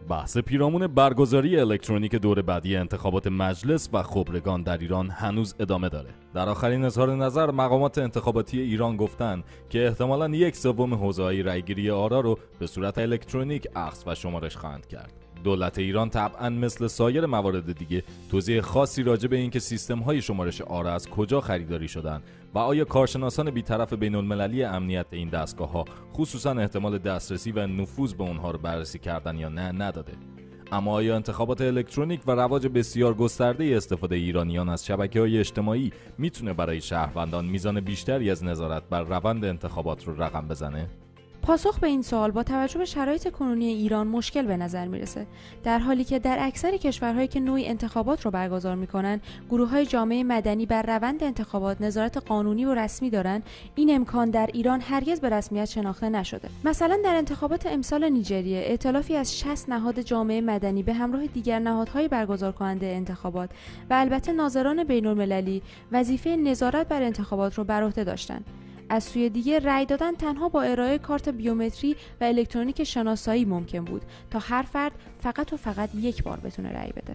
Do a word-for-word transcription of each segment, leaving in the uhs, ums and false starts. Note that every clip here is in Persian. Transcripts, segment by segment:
بحث پیرامون برگزاری الکترونیک دور بعدی انتخابات مجلس و خبرگان در ایران هنوز ادامه داره. در آخرین اظهار نظر مقامات انتخاباتی ایران گفتن که احتمالاً یک سوم حوزه‌های رأیگیری آرا رو به صورت الکترونیک اخذ و شمارش خواهند کرد. دولت ایران طبعاً مثل سایر موارد دیگه توضیح خاصی راجع به اینکه سیستم‌های شمارش آرا از کجا خریداری شدن و آیا کارشناسان بی‌طرف بین‌المللی امنیت این دستگاه‌ها خصوصاً احتمال دسترسی و نفوذ به اونها رو بررسی کردن یا نه نداده. اما آیا انتخابات الکترونیک و رواج بسیار گسترده استفاده ایرانیان از شبکه‌های اجتماعی میتونه برای شهروندان میزان بیشتری از نظارت بر روند انتخابات رو رقم بزنه؟ پاسخ به این سوال با توجه به شرایط کنونی ایران مشکل به نظر میرسه، در حالی که در اکثر کشورهایی که نوعی انتخابات رو برگزار میکنن گروه‌های جامعه مدنی بر روند انتخابات نظارت قانونی و رسمی دارن. این امکان در ایران هرگز به رسمیت شناخته نشده. مثلا در انتخابات امسال نیجریه ائتلافی از شصت نهاد جامعه مدنی به همراه دیگر نهادهای برگزار کننده انتخابات و البته ناظران بین‌المللی وظیفه نظارت بر انتخابات رو بر عهده داشتن. از سوی دیگه رأی دادن تنها با ارائه کارت بیومتری و الکترونیک شناسایی ممکن بود تا هر فرد فقط و فقط یک بار بتونه رأی بده.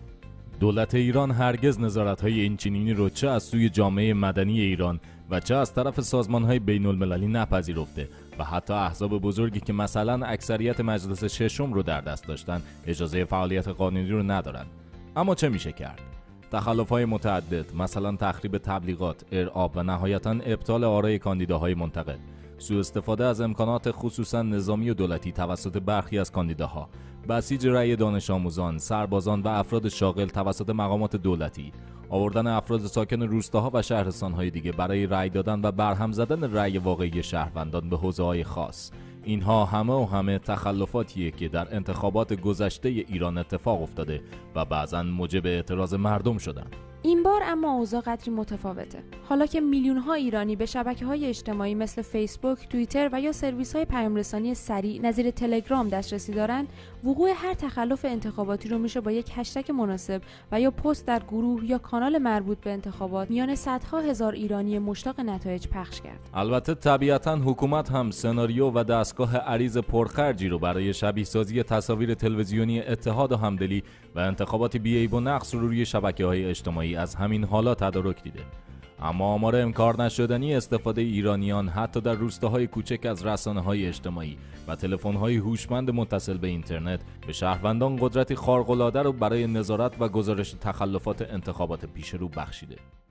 دولت ایران هرگز نظارت‌های اینچنینی رو چه از سوی جامعه مدنی ایران و چه از طرف سازمان‌های بین‌المللی نپذیرفته و حتی احزاب بزرگی که مثلا اکثریت مجلس ششم رو در دست داشتن اجازه فعالیت قانونی رو ندارن. اما چه میشه کرد؟ تخلف‌های متعدد، مثلا تخریب تبلیغات، ارعاب و نهایتاً ابطال آرای کاندیداهای منتقد، سوء استفاده از امکانات خصوصاً نظامی و دولتی توسط برخی از کاندیداها، بسیج رأی دانش آموزان، سربازان و افراد شاغل توسط مقامات دولتی، آوردن افراد ساکن روستاها و شهرستان‌های دیگه برای رأی دادن و برهم زدن رأی واقعی شهروندان به حوزه‌های خاص. اینها همه و همه تخلفاتیه که در انتخابات گذشته ایران اتفاق افتاده و بعضاً موجب اعتراض مردم شدن. این بار اما اوضاع قدری متفاوته. حالا که میلیون‌ها ایرانی به شبکه‌های اجتماعی مثل فیسبوک، توییتر و یا سرویس‌های پیام‌رسانی سریع نظیر تلگرام دسترسی دارن، وقوع هر تخلف انتخاباتی رو میشه با یک هشتگ مناسب و یا پست در گروه یا کانال مربوط به انتخابات میان صدها هزار ایرانی مشتاق نتایج پخش کرد. البته طبیعتاً حکومت هم سناریو و دستگاه عریض پرخرجی رو برای شبیه سازی تصاویر تلویزیونی اتحاد و همدلی و انتخابات بی‌عیب و نقص رو روی شبکه‌های اجتماعی از همین حالا تدارک دیده. اما آمار انکار نشدنی استفاده ایرانیان حتی در روستاهای کوچک از رسانه‌های اجتماعی و تلفن‌های هوشمند متصل به اینترنت به شهروندان قدرتی خارق‌العاده رو برای نظارت و گزارش تخلفات انتخابات پیش رو بخشیده.